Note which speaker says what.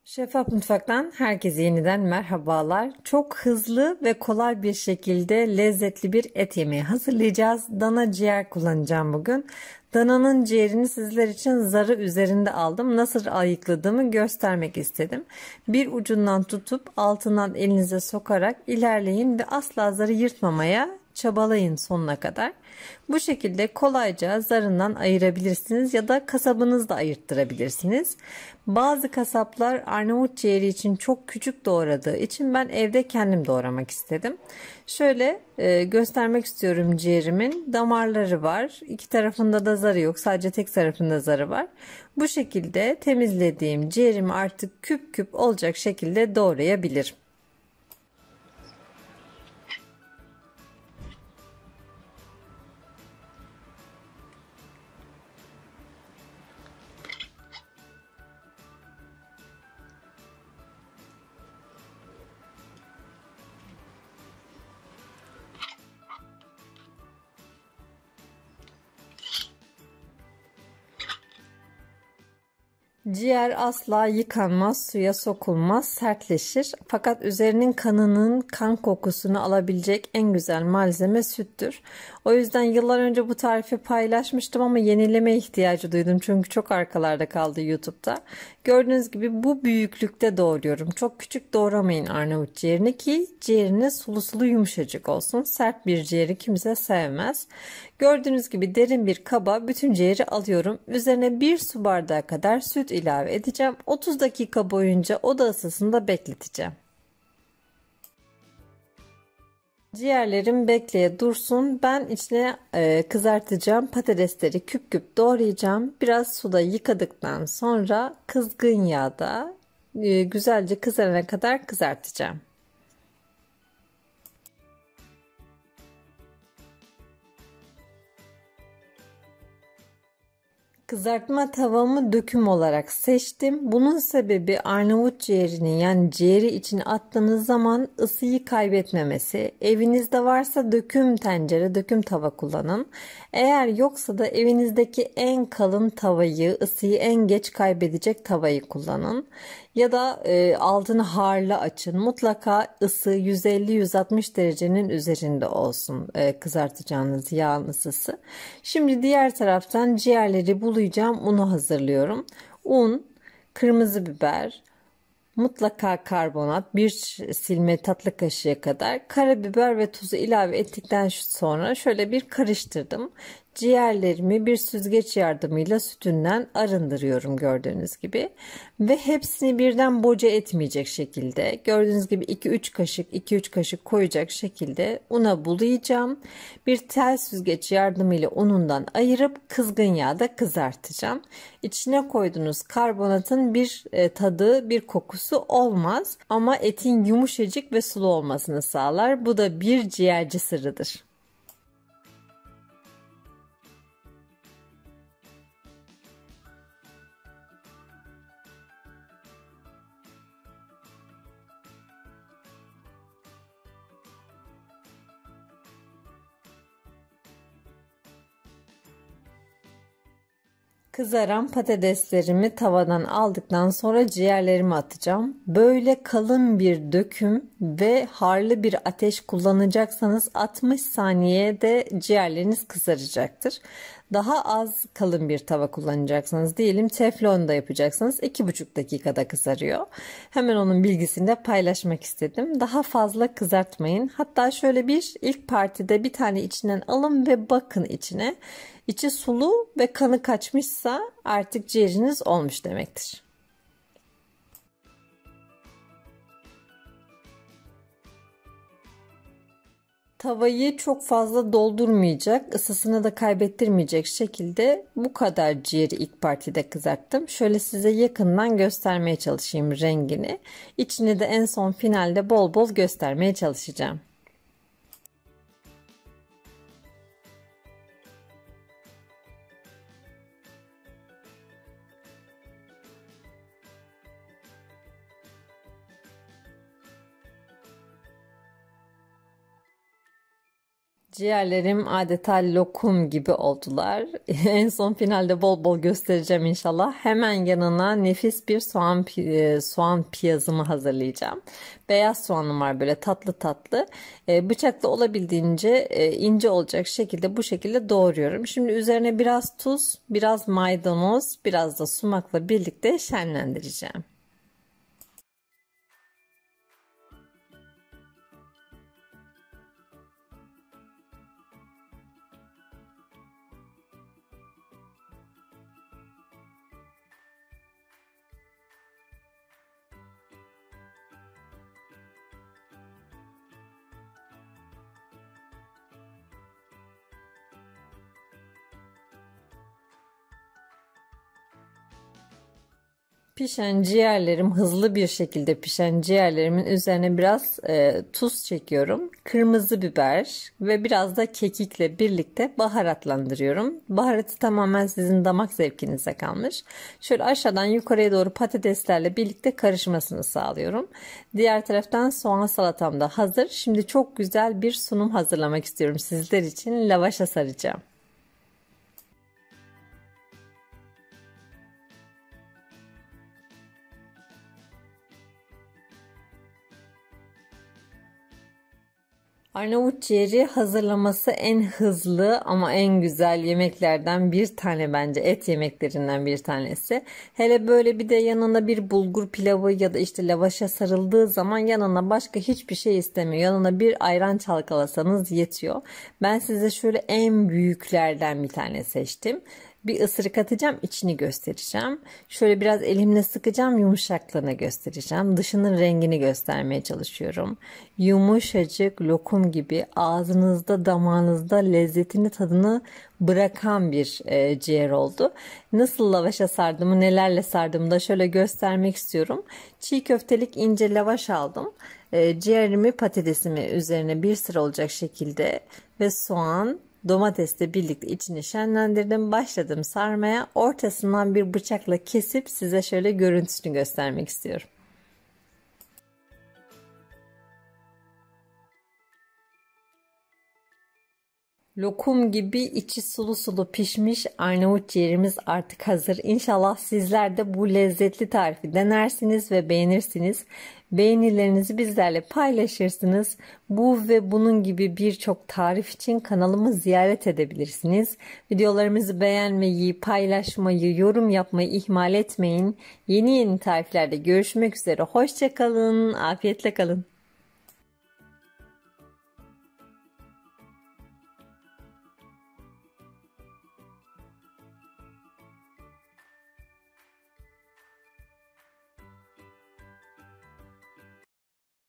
Speaker 1: Şeffaf Mutfak'tan herkese yeniden merhabalar. Çok hızlı ve kolay bir şekilde lezzetli bir et yemeği hazırlayacağız. Dana ciğer kullanacağım bugün. Dananın ciğerini sizler için zarı üzerinde aldım. Nasıl ayıkladığımı göstermek istedim. Bir ucundan tutup altından elinize sokarak ilerleyin ve asla zarı yırtmamaya çabalayın sonuna kadar. Bu şekilde kolayca zarından ayırabilirsiniz ya da kasabınızla ayırttırabilirsiniz. Bazı kasaplar Arnavut ciğeri için çok küçük doğradığı için ben evde kendim doğramak istedim. Şöyle göstermek istiyorum ciğerimin. Damarları var. İki tarafında da zarı yok. Sadece tek tarafında zarı var. Bu şekilde temizlediğim ciğerimi artık küp küp olacak şekilde doğrayabilirim. Ciğer asla yıkanmaz, suya sokulmaz, sertleşir. Fakat üzerinin kanının kan kokusunu alabilecek en güzel malzeme süttür. O yüzden yıllar önce bu tarifi paylaşmıştım ama yenileme ihtiyacı duydum. Çünkü çok arkalarda kaldı YouTube'da. Gördüğünüz gibi bu büyüklükte doğruyorum. Çok küçük doğramayın Arnavut ciğerini ki ciğeriniz sulu sulu yumuşacık olsun. Sert bir ciğeri kimse sevmez. Gördüğünüz gibi derin bir kaba bütün ciğeri alıyorum. Üzerine 1 su bardağı kadar süt ilave edeceğim. 30 dakika boyunca oda ısısında bekleteceğim. Ciğerlerim bekleye dursun. Ben içine kızartacağım patatesleri küp küp doğrayacağım. Biraz suda yıkadıktan sonra kızgın yağda güzelce kızarana kadar kızartacağım. Kızartma tavamı döküm olarak seçtim. Bunun sebebi Arnavut ciğerinin yani ciğeri içine attığınız zaman ısıyı kaybetmemesi. Evinizde varsa döküm tencere, döküm tava kullanın. Eğer yoksa da evinizdeki en kalın tavayı, ısıyı en geç kaybedecek tavayı kullanın. Ya da altını harlı açın. Mutlaka ısı 150-160 derecenin üzerinde olsun kızartacağınız yağın ısısı. Şimdi diğer taraftan ciğerleri bulayacağım. Unu hazırlıyorum. Un, kırmızı biber, mutlaka karbonat, bir silme tatlı kaşığı kadar, karabiber ve tuzu ilave ettikten sonra şöyle bir karıştırdım. Ciğerlerimi bir süzgeç yardımıyla sütünden arındırıyorum gördüğünüz gibi. Ve hepsini birden boca etmeyecek şekilde gördüğünüz gibi 2-3 kaşık koyacak şekilde una bulayacağım. Bir tel süzgeç yardımıyla unundan ayırıp kızgın yağda kızartacağım. İçine koyduğunuz karbonatın bir tadı, bir kokusu olmaz ama etin yumuşacık ve sulu olmasını sağlar. Bu da bir ciğerci sırrıdır. Kızaran patateslerimi tavadan aldıktan sonra ciğerlerimi atacağım. Böyle kalın bir döküm ve harlı bir ateş kullanacaksanız 60 saniyede ciğerleriniz kızaracaktır. Daha az kalın bir tava kullanacaksınız. Diyelim teflonda yapacaksanız 2,5 dakikada kızarıyor. Hemen onun bilgisini de paylaşmak istedim. Daha fazla kızartmayın. Hatta şöyle bir ilk partide bir tane içinden alın ve bakın içine. İçi sulu ve kanı kaçmışsa artık ciğeriniz olmuş demektir. Tavayı çok fazla doldurmayacak, ısısını da kaybettirmeyecek şekilde bu kadar ciğeri ilk partide kızarttım. Şöyle size yakından göstermeye çalışayım rengini. İçini de en son finalde bol bol göstermeye çalışacağım. Ciğerlerim adeta lokum gibi oldular. En son finalde bol bol göstereceğim inşallah. Hemen yanına nefis bir soğan piyazımı hazırlayacağım. Beyaz soğanım var böyle tatlı tatlı. Bıçakla olabildiğince ince olacak şekilde bu şekilde doğruyorum. Şimdi üzerine biraz tuz, biraz maydanoz, biraz da sumakla birlikte şenlendireceğim. Pişen ciğerlerim hızlı bir şekilde pişen ciğerlerimin üzerine biraz tuz çekiyorum. Kırmızı biber ve biraz da kekikle birlikte baharatlandırıyorum. Baharatı tamamen sizin damak zevkinize kalmış. Şöyle aşağıdan yukarıya doğru patateslerle birlikte karışmasını sağlıyorum. Diğer taraftan soğan salatam da hazır. Şimdi çok güzel bir sunum hazırlamak istiyorum sizler için. Lavaşa saracağım. Arnavut ciğeri hazırlaması en hızlı ama en güzel yemeklerden bir tane bence et yemeklerinden bir tanesi. Hele böyle bir de yanına bir bulgur pilavı ya da işte lavaşa sarıldığı zaman yanına başka hiçbir şey istemiyor. Yanına bir ayran çalkalasanız yetiyor. Ben size şöyle en büyüklerden bir tane seçtim. Bir ısırık atacağım, içini göstereceğim. Şöyle biraz elimle sıkacağım, yumuşaklığını göstereceğim. Dışının rengini göstermeye çalışıyorum. Yumuşacık lokum gibi ağzınızda, damağınızda lezzetini, tadını bırakan bir ciğer oldu. Nasıl lavaşa sardığımı, nelerle sardığımı da şöyle göstermek istiyorum. Çiğ köftelik ince lavaş aldım. Ciğerimi, patatesimi üzerine bir sıra olacak şekilde ve soğan, domatesle birlikte içini şenlendirdim. Başladım sarmaya. Ortasından bir bıçakla kesip size şöyle görüntüsünü göstermek istiyorum. Lokum gibi içi sulu sulu pişmiş Arnavut ciğerimiz artık hazır. İnşallah sizler de bu lezzetli tarifi denersiniz ve beğenirsiniz. Beğenilerinizi bizlerle paylaşırsınız. Bu ve bunun gibi birçok tarif için kanalımı ziyaret edebilirsiniz. Videolarımızı beğenmeyi, paylaşmayı, yorum yapmayı ihmal etmeyin. Yeni tariflerde görüşmek üzere. Hoşça kalın, afiyetle kalın.